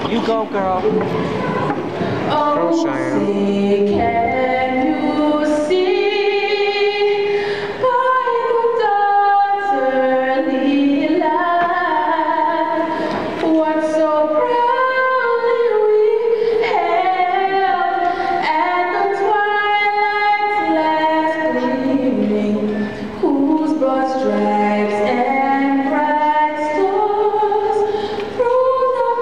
You go, girl. Girl, Cheyenne. Can you see by the daughterly light what so proudly we held at the twilight's last gleaming, whose broad stripes and bright stars through the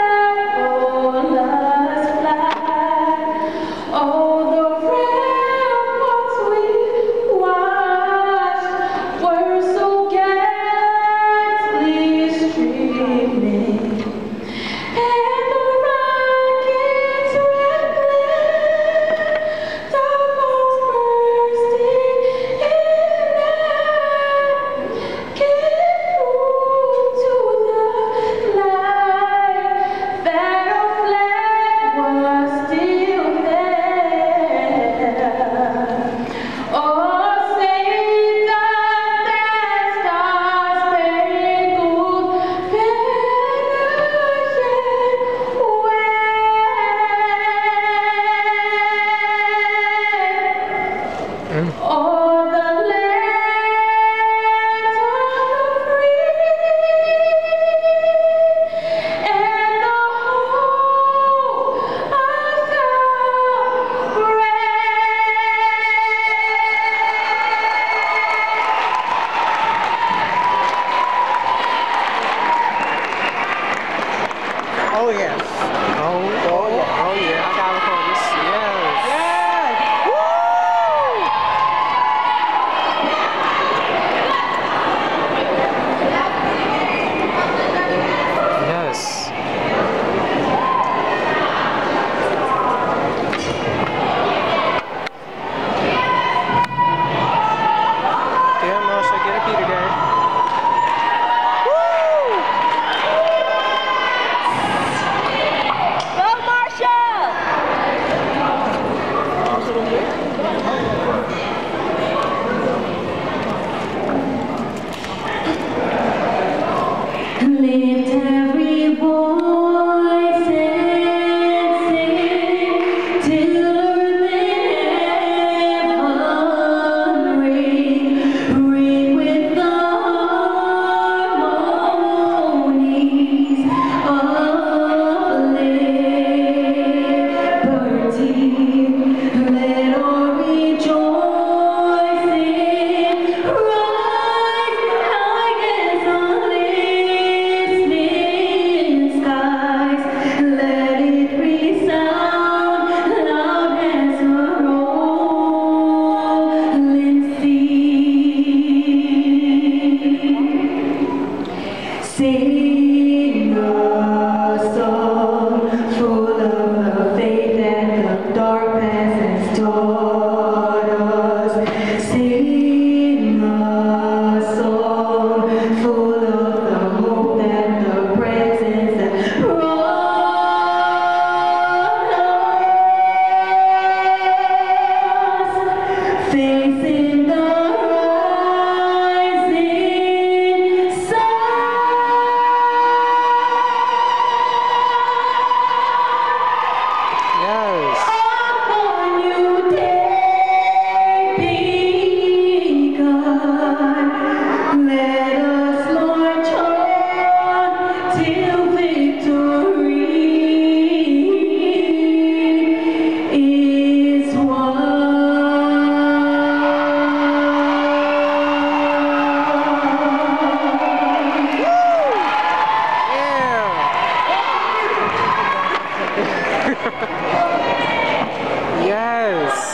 perilous flight. Oh, the ramparts we watched were so gallantly streaming, and the rockets red glare, the bombs bursting in air, gave proof to the light that our flag was still there. Oh, say does that star-spangled banner yet wave o'er the land of the free and the hope of the Oh, yes. Oh, yeah. oh yeah, I got it for this. Yes. Yes. Woo! Yes. Damn, Marsha, get a Peter today. Go, Marshall! Lift every voice and sing till earth and heaven ring with the harmonies of liberty. Let all rejoicing rise high as on listening skies. Let it resound loud as a rolling sea. Sing a song full of the faith that the dark past has taught us. Sing a song full of the hope that the presence that brought us. Facing the rising sun. Yes. Upon new day begun, let us march on till victory is won. Yes.